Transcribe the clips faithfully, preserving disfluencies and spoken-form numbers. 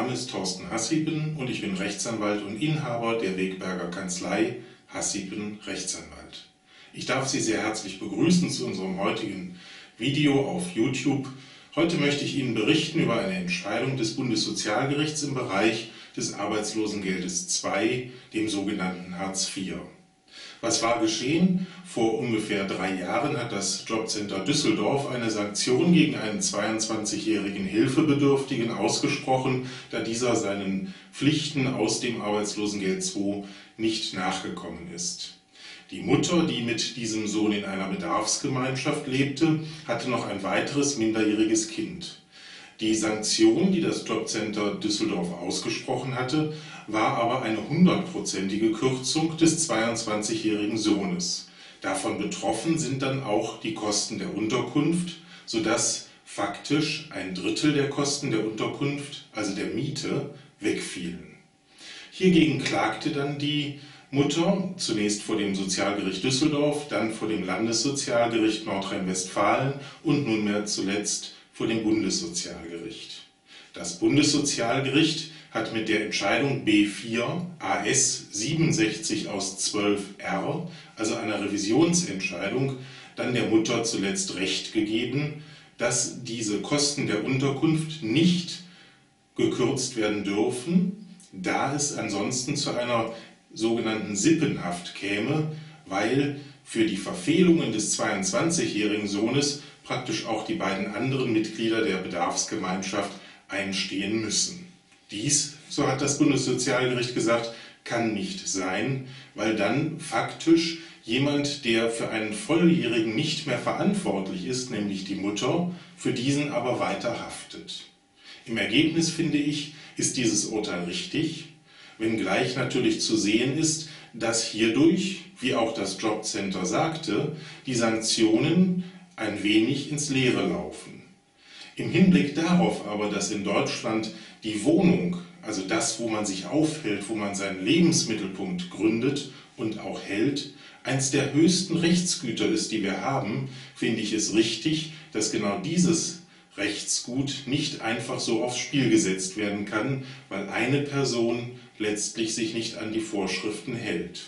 Name ist Thorsten Hassipen und ich bin Rechtsanwalt und Inhaber der Wegberger Kanzlei Hassipen Rechtsanwalt. Ich darf Sie sehr herzlich begrüßen zu unserem heutigen Video auf YouTube. Heute möchte ich Ihnen berichten über eine Entscheidung des Bundessozialgerichts im Bereich des Arbeitslosengeldes zwei, dem sogenannten Hartz vier. Was war geschehen? Vor ungefähr drei Jahren hat das Jobcenter Düsseldorf eine Sanktion gegen einen zweiundzwanzigjährigen Hilfebedürftigen ausgesprochen, da dieser seinen Pflichten aus dem Arbeitslosengeld zwei nicht nachgekommen ist. Die Mutter, die mit diesem Sohn in einer Bedarfsgemeinschaft lebte, hatte noch ein weiteres minderjähriges Kind. Die Sanktion, die das Jobcenter Düsseldorf ausgesprochen hatte, war aber eine hundertprozentige Kürzung des zweiundzwanzigjährigen Sohnes. Davon betroffen sind dann auch die Kosten der Unterkunft, sodass faktisch ein Drittel der Kosten der Unterkunft, also der Miete, wegfielen. Hiergegen klagte dann die Mutter, zunächst vor dem Sozialgericht Düsseldorf, dann vor dem Landessozialgericht Nordrhein-Westfalen und nunmehr zuletzt vor dem Bundessozialgericht. Das Bundessozialgericht hat mit der Entscheidung B vier A S siebenundsechzig aus zwölf R, also einer Revisionsentscheidung, dann der Mutter zuletzt Recht gegeben, dass diese Kosten der Unterkunft nicht gekürzt werden dürfen, da es ansonsten zu einer sogenannten Sippenhaft käme, weil für die Verfehlungen des zweiundzwanzigjährigen Sohnes praktisch auch die beiden anderen Mitglieder der Bedarfsgemeinschaft einstehen müssen. Dies, so hat das Bundessozialgericht gesagt, kann nicht sein, weil dann faktisch jemand, der für einen Volljährigen nicht mehr verantwortlich ist, nämlich die Mutter, für diesen aber weiter haftet. Im Ergebnis, finde ich, ist dieses Urteil richtig, wenngleich natürlich zu sehen ist, dass hierdurch, wie auch das Jobcenter sagte, die Sanktionen ein wenig ins Leere laufen. Im Hinblick darauf aber, dass in Deutschland die Wohnung, also das, wo man sich aufhält, wo man seinen Lebensmittelpunkt gründet und auch hält, eines der höchsten Rechtsgüter ist, die wir haben, finde ich es richtig, dass genau dieses Rechtsgut nicht einfach so aufs Spiel gesetzt werden kann, weil eine Person letztlich sich nicht an die Vorschriften hält.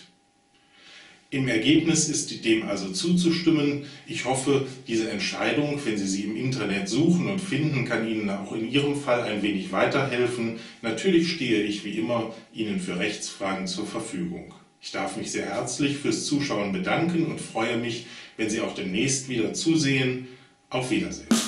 Im Ergebnis ist dem also zuzustimmen. Ich hoffe, diese Entscheidung, wenn Sie sie im Internet suchen und finden, kann Ihnen auch in Ihrem Fall ein wenig weiterhelfen. Natürlich stehe ich wie immer Ihnen für Rechtsfragen zur Verfügung. Ich darf mich sehr herzlich fürs Zuschauen bedanken und freue mich, wenn Sie auch demnächst wieder zusehen. Auf Wiedersehen.